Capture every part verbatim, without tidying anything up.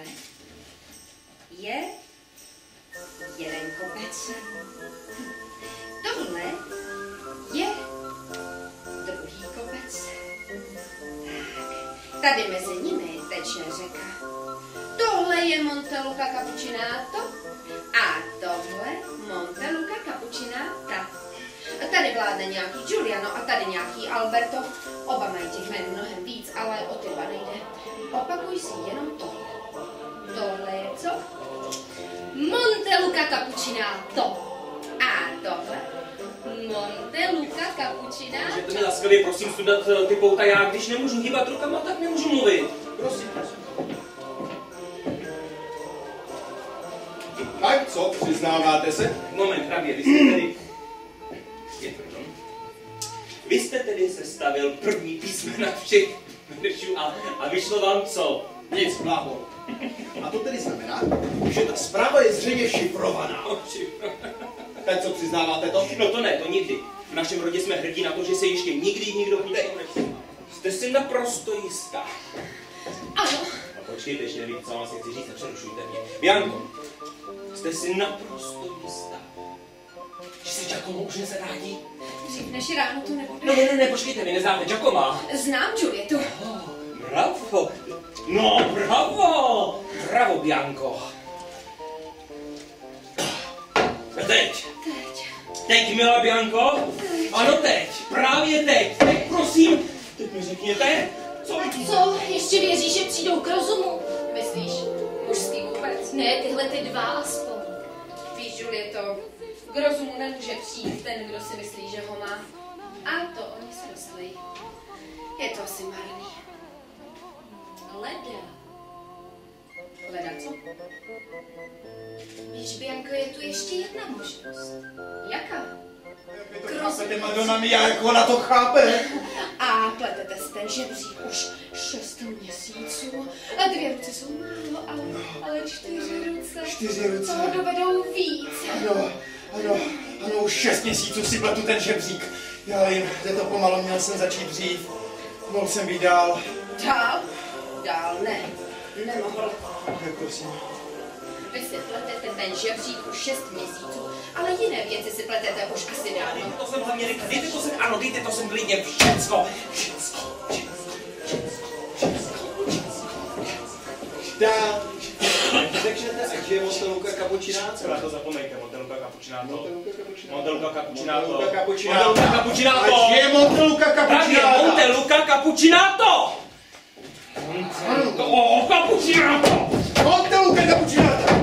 je jeden kopec. Tohle je druhý kopec. Tak, tady mezi nimi teče řeka. Tohle je Monteluca Cappuccinato a tohle Monteluca Cappuccinata. Tady vládne nějaký Giuliano a tady nějaký Alberto. Oba mají těch jmen mnohem víc, ale o ty dva nejde. Opakuj si jenom tohle. Tohle je co? Monteluca Cappuccinato. A tohle? Monteluca Cappuccinato. Můžete mi laskavě prosím sundat ty pouta, já když nemůžu hýbat rukama, tak nemůžu mluvit. Prosím, prosím. Tak co, přiznáváte se? Moment, hrabě, vy jste tedy... Vy jste tedy sestavil první písmena všech veršů a, a vyšlo vám co? Nic, bláho. A to tedy znamená, že ta zpráva je zřejmě šifrovaná. Tak co, přiznáváte to? No to ne, to nikdy. V našem rodě jsme hrdí na to, že se ještě nikdy nikdo k ničemu nepřiznal. Jste si naprosto jistá. Ano. No počkejte, ještě nevím, co vám si chci říct, nepřerušujte mě. Bianko, jste si naprosto jistá, že si Giacomo už nezarádí? Dřív než ráno to nebude. No ne, ne, ne, počkejte, vy neznáte Giacoma. Znám Julietu. Oh, bravo. No, bravo. Bravo, Bianco. A teď? Teď. Teď, milá Bianco? Teď. Ano, teď. Právě teď. Teď, prosím. Teď mi řekněte, co vidíte? Co? Ještě věříš, že přijdou k rozumu? Myslíš? Mužský vůbec? Ne, tyhle ty dva aspoň. Víš, Julieto, k rozumu nemůže přijít ten, kdo si myslí, že ho má. A to oni se myslí. Je to asi marný. Leda. Leda co? Víš, Bianko, je tu ještě jedna možnost. Jaká? Jak vy to chápete, Madonna mia, jak ona to chápe? A pletete si ten žebřík už šest měsíců. A dvě ruce jsou málo, ale, ale čtyři ruce. Čtyři ruce. Toho dovedou víc. Ano, ano, ano, už šest měsíců si pletu ten žebřík. Já vím, jde to pomalu, měl jsem začít dřív. Mohl jsem být dál. Dál? Dál ne. Nemohl. Tak prosím. Vy si pletete ten žebřík už šest měsíců, ale jiné věci si pletete už asi dávno. To jsem hlavně řekl, dejte to sem, ano, dejte to sem klidně, všecko, všecko, Tak, řekněte, ať je Monteluca Cappuccinato. Na to zapomeňte, Monteluca Cappuccinato. Monteluca Cappuccinato. Monteluca Cappuccinato. Monteluca Cappuccinato. Monteluca Cappuccinato. Ať je Monteluca Právě, Cappuccinato. Monteluca Cappuccinato. Monteluca Cappuccinato. Monteluca Cappuccinato.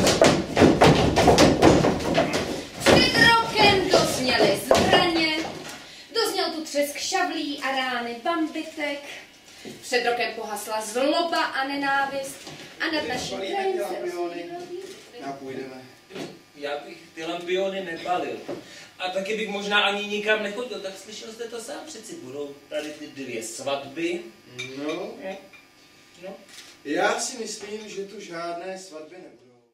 Před rokem dozněly zbraně, dozněl tu třesk šavlí a rány bambitek. Před rokem pohasla zloba a nenávist a nad naším krajem A půjdeme. Já bych ty lampiony nepalil. A taky bych možná ani nikam nechodil, tak slyšel jste to sám, přeci budou tady ty dvě svatby. No, No. já si myslím, že tu žádné svatby nebude.